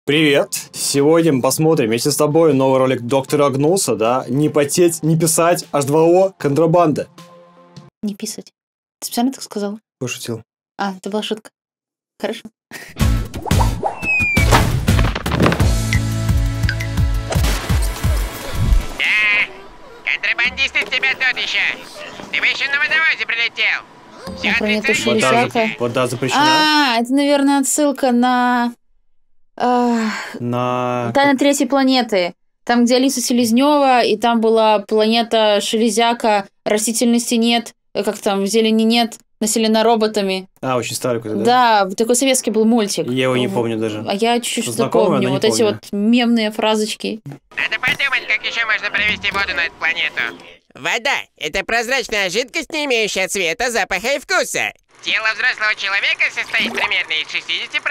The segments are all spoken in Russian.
Привет! Сегодня мы посмотрим вместе с тобой новый ролик доктора Агнуса, да? Не потеть, не писать, H2O, контрабанда. Не писать. Ты специально так сказал? Пошутил. А, это была шутка. Хорошо. Контрабандист из тебя тот еще. Ты бы еще на водовозе прилетел. На планету Шелезяка. Вода запрещена. Это, наверное, отсылка на... На... Тайна третьей планеты. Там, где Алиса Селезнева, и там была планета Шелезяка, растительности нет, как там, зелени нет, населена роботами. Очень старый какой-то, да? Да, такой советский был мультик. Я его не помню даже. А я чуть-чуть что-то помню. Вот эти вот мемные фразочки. Надо подумать, как еще можно провести воду на эту планету. Вода – это прозрачная жидкость, не имеющая цвета, запаха и вкуса. Тело взрослого человека состоит примерно из 60%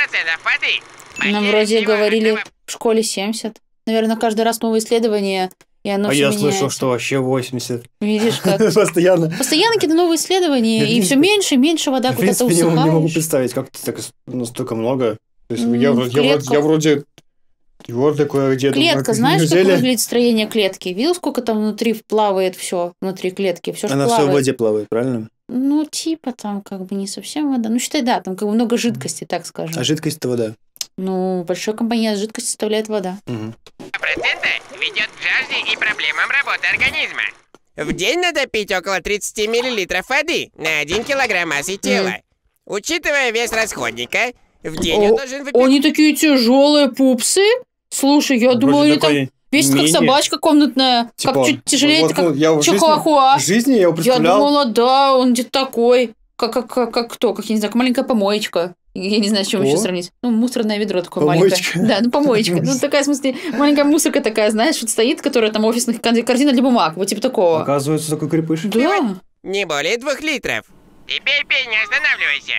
воды. Нам вроде говорили в школе 70. Наверное, каждый раз новые исследования, и оно все я меняется. слышал, что вообще 80. Видишь, как? Постоянно. Постоянно какие-то новые исследования, и все меньше и меньше вода куда-то усыхаешь. Не могу представить, как так настолько много. То есть я вроде твердый кое-где. Клетка, знаешь, как выглядит строение клетки? Видел, сколько там внутри плавает все внутри клетки? Все она плавает. все в воде плавает, правильно? Ну, типа там как бы не совсем вода. Ну, считай, да, там как бы много жидкости, так скажем. А жидкость это вода? Ну, большой компонент жидкости составляет вода. Процента ведет к жажде и проблемам работы организма. В день надо пить около 30 мл воды на 1 килограмм массы тела. Учитывая вес расходника, в день он должен выпить... Они такие тяжелые пупсы? Слушай, я думала, они там весят как собачка комнатная, типа, как чуть тяжелее, вот, как чихуахуа. В жизни я его представлял. Я думала, да, он где-то такой, как кто, как, я не знаю, как маленькая помоечка. Я не знаю, с чем еще сравнить. Ну, мусорное ведро такое маленькое. Да, ну помоечка. Ну, такая, в смысле, маленькая мусорка такая, знаешь, вот стоит, которая там офисных корзина для бумаг, вот типа такого. Оказывается, такой крепыш. Да. Не более 2 литров. И пей, не останавливайся.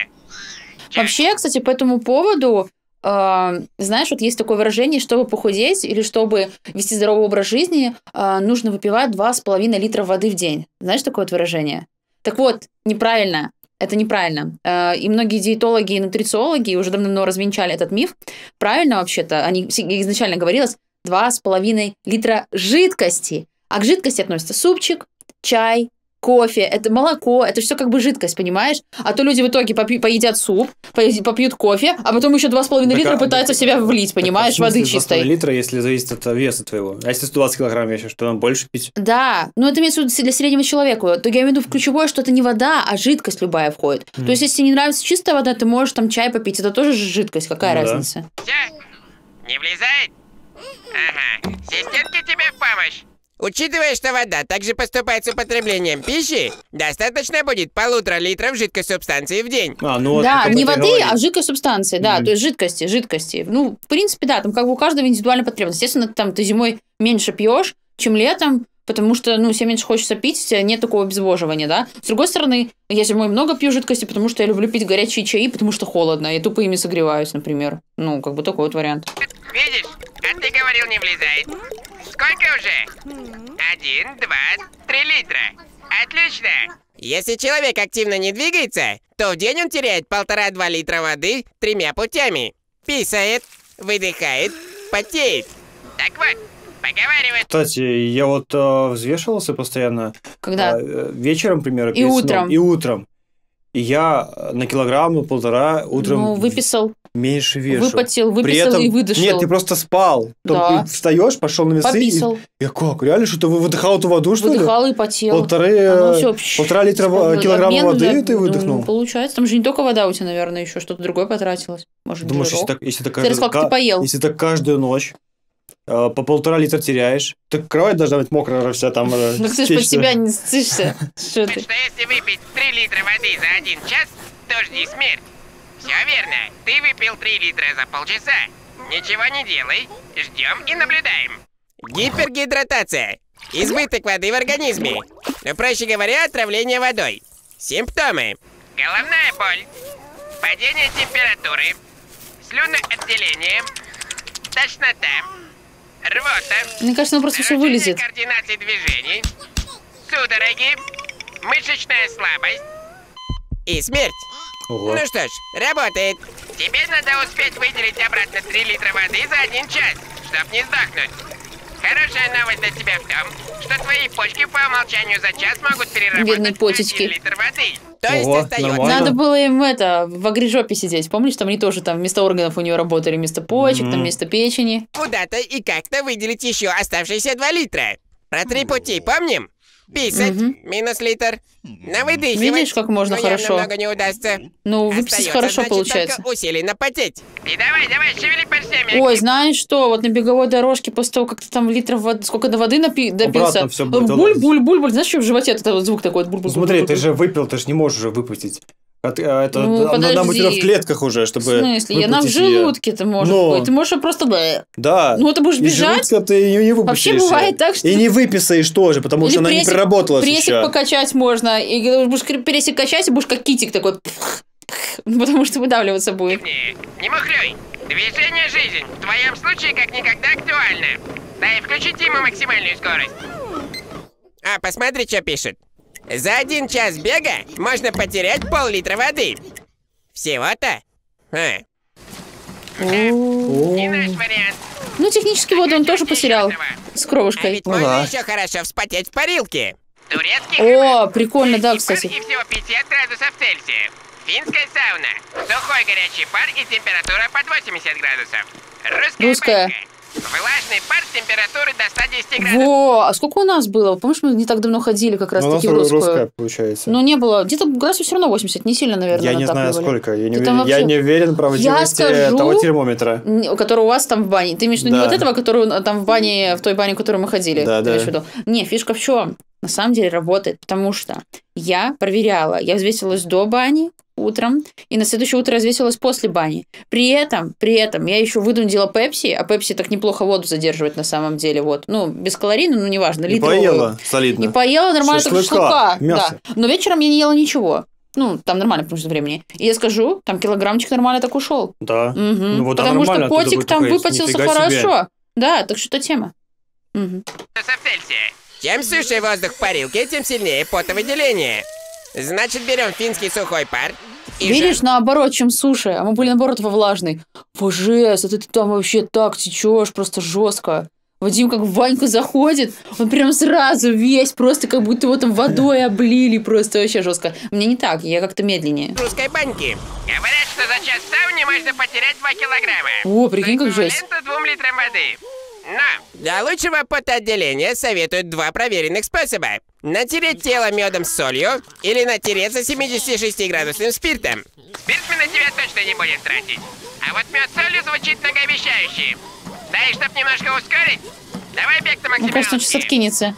Вообще, кстати, по этому поводу, знаешь, вот есть такое выражение, чтобы похудеть или чтобы вести здоровый образ жизни, нужно выпивать 2,5 литра воды в день. Знаешь такое вот выражение? Так вот, неправильно. Это неправильно. И многие диетологи и нутрициологи уже давно развенчали этот миф. Правильно вообще-то, изначально говорилось 2,5 литра жидкости. А к жидкости относятся супчик, чай, кофе, это молоко, это все как бы жидкость, понимаешь? А то люди в итоге поедят суп, попьют кофе, а потом еще 2,5 литра пытаются в себя влить, понимаешь, воды чистой. 2,5 литра, если зависит от веса твоего. А если 120 килограмм весишь, то нам больше пить? Да, но это имеется в виду для среднего человека. То я имею в виду ключевое, что это не вода, а жидкость любая входит. То есть, если тебе не нравится чистая вода, ты можешь там чай попить, это тоже жидкость, какая разница? Все? Не влезает? Ага, системки тебе в помощь. Учитывая, что вода также поступает с употреблением пищи, достаточно будет 1,5 литров жидкой субстанции в день. Да, не воды, а жидкой субстанции, да, то есть жидкости. Ну, в принципе, да, там как бы у каждого индивидуальная потребность. Естественно, там ты зимой меньше пьешь, чем летом, потому что, себе меньше хочется пить, нет такого обезвоживания, да. С другой стороны, я зимой много пью жидкости, потому что я люблю пить горячие чаи, потому что холодно, я тупо ими согреваюсь, например. Ну, как бы такой вот вариант. Видишь, а ты говорил, не влезает. Сколько уже? 1, 2, 3 литра. Отлично. Если человек активно не двигается, то в день он теряет 1,5-2 литра воды 3 путями. Писает, выдыхает, потеет. Так вот, поговаривает. Кстати, я вот взвешивался постоянно. Когда? Вечером, например, и утром. И утром. И я на килограмм, на 1,5 утром выписал. Меньше вешу. Выписал этом... и выдышал. Нет, ты просто спал. Да. Ты встаешь, пошел на весы. Пописал. И как? Реально, что ты выдыхал эту воду, что ли? Выдыхал и потел. 1,5 литра килограмма воды ты выдохнул? Ну, получается. Там же не только вода у тебя, наверное, еще что-то другое потратилось. Может, думаешь, если ты поел? Если так каждую ночь по 1,5 литра теряешь, так кровать должна быть мокрая вся там. Ну, ты же под себя не стышься. Что если выпить 3 литра воды за 1 час, то жди смерть. Все верно. Ты выпил 3 литра за полчаса. Ничего не делай. Ждем и наблюдаем. Гипергидратация. Избыток воды в организме. Проще говоря, отравление водой. Симптомы. Головная боль. Падение температуры. Слюноотделение. Тошнота. Рвота. Мне кажется, он просто все вылезет. Координации движений. Судороги. Мышечная слабость. И смерть. Ого. Ну что ж, работает. Тебе надо успеть выделить обратно 3 литра воды за 1 час, чтоб не сдохнуть. Хорошая новость для тебя в том, что твои почки по умолчанию за час могут Бедные переработать почечки. 1 литр воды. То есть Ого, остается... нормально. Надо было им в агрижопе сидеть. Помнишь, там они тоже там вместо органов у нее работали, вместо почек, там вместо печени. Куда-то и как-то выделить еще оставшиеся 2 литра. Про 3 пути помним? Писать, минус литр. На выдыхивать. Видишь, как можно но явно хорошо? много не удастся. Ну, выписать Остается, хорошо значит, получается. только усиленно потеть. И давай, шевели парсами. Ой, знаешь что, вот на беговой дорожке после того, как ты там литров воды, сколько до воды допился, Обратно всё будет буль-буль-буль-буль, знаешь, что в животе этот вот звук такой, буль-буль. Смотри, ты же выпил, ты же не можешь уже выпустить. Это Ну, надо быть подожди. в клетках уже, В чтобы смысле? Она в выпустить её. желудке-то может Но. быть. Ты можешь просто... Да. Ну, ты будешь Из бежать, желудка ты её не выпустишь. вообще бывает так, что... И не выписаешь тоже, потому Или что она не прессик- переработалась Прессик еще. покачать можно, и будешь прессик качать, и будешь как китик такой... Потому что выдавливаться будет. Не мухлюй. Движение жизнь. В твоем случае как никогда актуально. Да и включи Тиму максимальную скорость. А, посмотри, что пишет. За 1 час бега можно потерять пол-литра воды. Всего-то? Не наш вариант. Ну, технически воду он тоже потерял. С А кровушкой. ведь Ну можно да. еще хорошо вспотеть в парилке. Турецкий О, хабар. прикольно, да, Легкий пар кстати. И всего 50 градусов Цельсия. Финская сауна. Сухой горячий пар и температура под 80 градусов. Русская. банька. Влажный пар с температурой до 110 градусов. Во, а сколько у нас было? Помнишь, мы не так давно ходили как раз Ну, у нас таки в русскую? русская получается. Но не было. Где-то градусов все равно 80, не сильно, наверное, Я не знаю, натапливали. сколько. Я не Ты там уверен, я вообще- не уверен в правдивости скажу- того термометра. Который у вас там в бане. Ты имеешь в виду не Да. вот этого, который там в бане, в той бане, в которой мы ходили? Да, Ты да. имеешь в виду? Не, фишка в чем? На самом деле работает, потому что я проверяла, я взвесилась до бани утром, и на следующее утро я взвесилась после бани. При этом я еще выдундила пепси, а пепси так неплохо воду задерживает на самом деле. Вот. Ну, без калорийно, ну, неважно. И литровую. поела солидно. И поела нормально, так Шашлыка, шашлыка. мясо. Да. Но вечером я не ела ничего. Ну, там нормально, потому что времени. И я скажу, там килограммчик нормально так ушел. Да. Мгм. Ну, вода Потому что нормально, оттуда котик будет там такая, выпотелся нифига себе. хорошо. Да, так что это тема. Мгм. Градусов Цельсия. Чем суше воздух в парилке, тем сильнее потовыделение. Значит, берем финский сухой пар и Видишь, наоборот, чем суше, а мы были, наоборот, во влажной. Божес, а ты там вообще так течешь, просто жестко. Вадим как в баньку заходит, он прям сразу весь, просто как будто его там водой облили, просто вообще жестко. Мне не так, я как-то медленнее. русской баньки. Говорят, что за час в сауне можно потерять 2 килограмма. О, прикинь, как жесть. Эквивалентно 2 литрам воды. Но Для лучшего потоотделения советуют 2 проверенных способа. Натереть тело медом с солью или натереться 76-градусным спиртом. спирт мы на тебя точно не будем тратить. А вот мед с солью звучит многообещающе. Да и чтоб немножко ускорить, давай бег на Мне кажется, он сейчас максималке. откинется.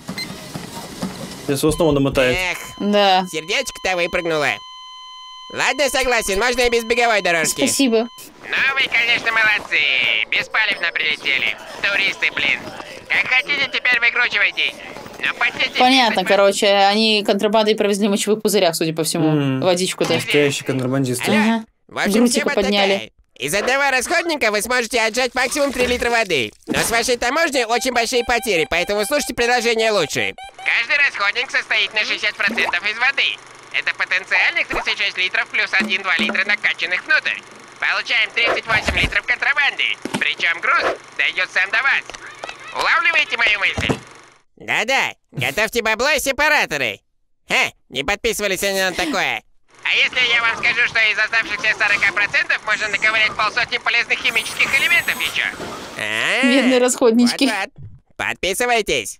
Если снова намотает. Эх, Да. сердечко-то выпрыгнуло. Ладно, согласен, можно и без беговой дорожки. Спасибо. Ну вы, конечно, молодцы. Беспалевно прилетели. Туристы, блин. Как хотите, теперь выкручивайтесь. Но потеть... Понятно, короче, они контрабандой провезли в мочевых пузырях, судя по всему, М. водичку-то. Настоящие контрабандисты. Ага. В общем, Грудь тема типа подняли. такая. Из одного расходника вы сможете отжать максимум 3 литра воды. Но с вашей таможней очень большие потери, поэтому слушайте предложение лучше. Каждый расходник состоит на 60% из воды. Это потенциальных 36 литров плюс 1-2 литра накачанных внутрь. Получаем 38 литров контрабанды. Причем груз дойдет сам до вас. Улавливаете мою мысль? Да-да, готовьте бабло и сепараторы. Не подписывались они на такое. А если я вам скажу, что из оставшихся 40% можно наковырять полсотни полезных химических элементов еще? Бедные расходнички. Вот-вот. Подписывайтесь.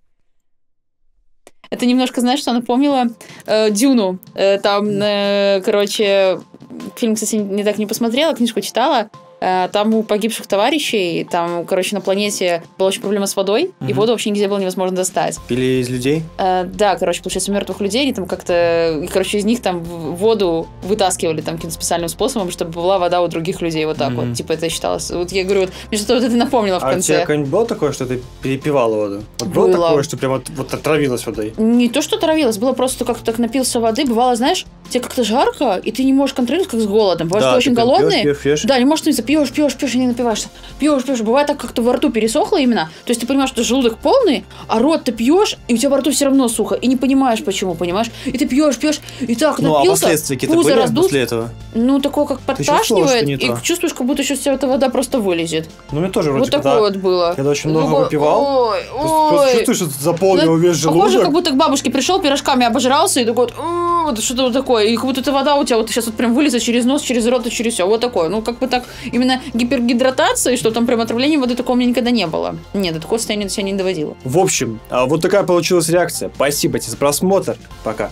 Это немножко, знаешь, что напомнило Дюну. Там, короче, фильм, кстати, не так не посмотрела, книжку читала. Там у погибших товарищей, там, короче, на планете была очень проблема с водой, и воду вообще нигде было невозможно достать. Пили из людей? Да, короче, получается, у мертвых людей, они там как-то, и, короче, из них там воду вытаскивали там каким-то специальным способом, чтобы была вода у других людей, вот так вот. Типа это считалось. Вот я говорю, вот, мне что-то вот это напомнило в А у тебя конце. когда-нибудь было такое, что ты перепивала воду? Вот было Было. такое, что прям вот отравилась водой? Не то, что травилось, было просто, что как-то так напился воды, бывало, знаешь, тебе как-то жарко, и ты не можешь контролировать, как с голодом. Бывает, Да, что очень ты прям голодный. пьёшь. Да, не можешь, ты запьешь пьешь и не напиваешься. Пьешь. Бывает так, как-то во рту пересохло именно. То есть ты понимаешь, что желудок полный, а рот ты пьешь, и у тебя во рту все равно сухо. И не понимаешь, почему, понимаешь? И ты пьешь, и так Ну, а напился, последствия какие-то пузо были раздул. после этого? Ну, такое, как чувствовала, что подташнивает, не и то? чувствуешь, как будто сейчас вся эта вода просто вылезет. Ну, мне тоже вроде Вот такое вот было. когда очень много Такой, выпивал, Ой. просто чувствуешь, что заполнил весь желудок. Похоже, как будто к бабушке пришел, пирожками обожрался, и такой вот что-то вот такое. И как будто эта вода у тебя вот сейчас вот прям вылезет через нос, через рот и через все. Вот такое. Ну, как бы так, именно гипергидратация, что там прям отравление воды, такого у меня никогда не было. Нет, до такого состояния себя не доводило. В общем, вот такая получилась реакция. Спасибо тебе за просмотр. Пока.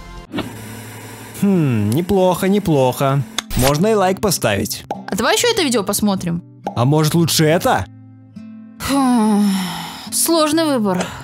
Неплохо. Можно и лайк поставить. А давай еще это видео посмотрим. А может лучше это? Сложный выбор.